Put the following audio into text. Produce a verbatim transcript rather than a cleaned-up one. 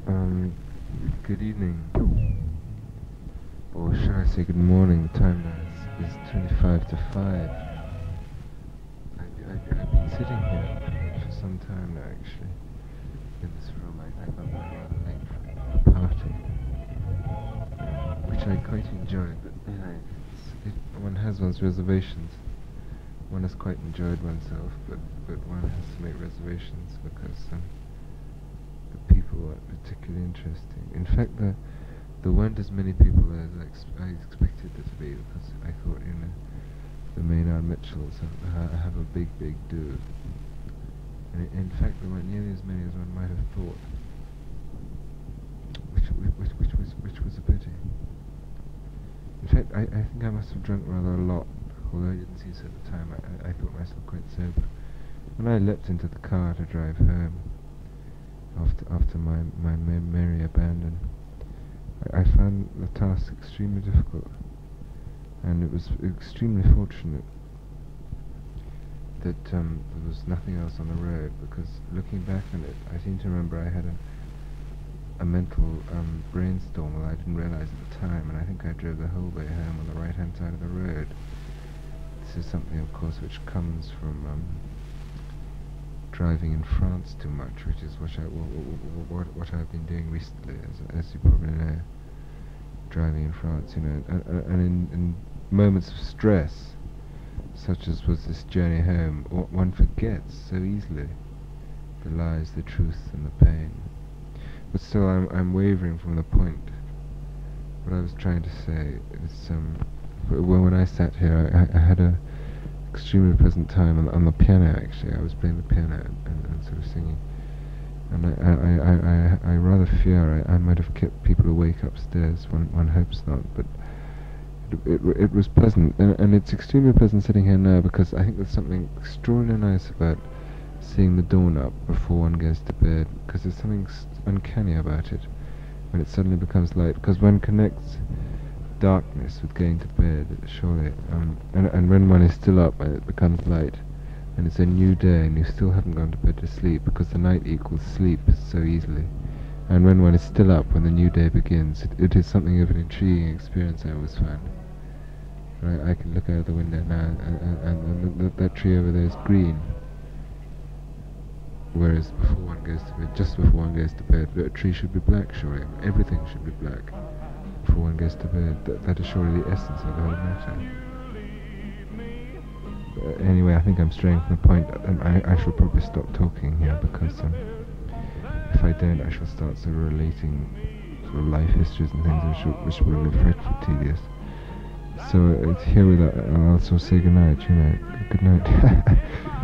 Um, good evening, or should I say good morning? The time now is, is twenty-five to five. I, I, I've been sitting here for some time now, actually, in this room. I, I got there rather late for the party, which I quite enjoyed, but, you know, it's, it, one has one's reservations. One has quite enjoyed oneself, but, but one has to make reservations because um, the people weren't particularly interesting. In fact, the there weren't as many people as I, ex I expected there to be, because I thought, you know, the Maynard Mitchells have, have a big, big do. And in fact, there weren't nearly as many as one might have thought, which, which, which was which was a pity. In fact, I, I think I must have drunk rather a lot, although I didn't see so at the time. I, I, I thought myself quite sober. When I leapt into the car to drive home, after after my my merry abandon, I, I found the task extremely difficult, and it was extremely fortunate that um, there was nothing else on the road, because looking back on it, I seem to remember I had a a mental um, brainstorm that I didn't realize at the time, and I think I drove the whole way home on the right-hand side of the road. This is something, of course, which comes from um, driving in France too much, which is what, I, what, what I've been doing recently, as, as you probably know. Driving in France, you know, and, and in, in moments of stress, such as was this journey home, one forgets so easily the lies, the truth, and the pain. But still, I'm, I'm wavering from the point. What I was trying to say is, um, when, when I sat here, I, I had a extremely pleasant time on, on the piano. Actually, I was playing the piano and, and, and sort of singing, and I, I, I, I, I rather fear I, I might have kept people awake upstairs. One, one hopes not, but it, it, it was pleasant, and, and it's extremely pleasant sitting here now, because I think there's something extraordinarily nice about seeing the dawn up before one goes to bed, because there's something uncanny about it when it suddenly becomes light, because one connects darkness with going to bed, surely, um, and, and when one is still up and it becomes light, and it's a new day and you still haven't gone to bed to sleep, because the night equals sleep so easily, and when one is still up when the new day begins, it, it is something of an intriguing experience, I always find. I, I can look out the window now, and, and, and th that tree over there is green, whereas before one goes to bed, just before one goes to bed, a tree should be black, surely. Everything should be black before one goes to bed. That, that is surely the essence of the whole matter. Uh, anyway, I think I'm straying from the point, and I, I shall probably stop talking here, because um, if I don't, I shall start sort of relating sort of life histories and things which, which will be frightfully tedious. So uh, it's here with that, I'll also say good night, you know, good night.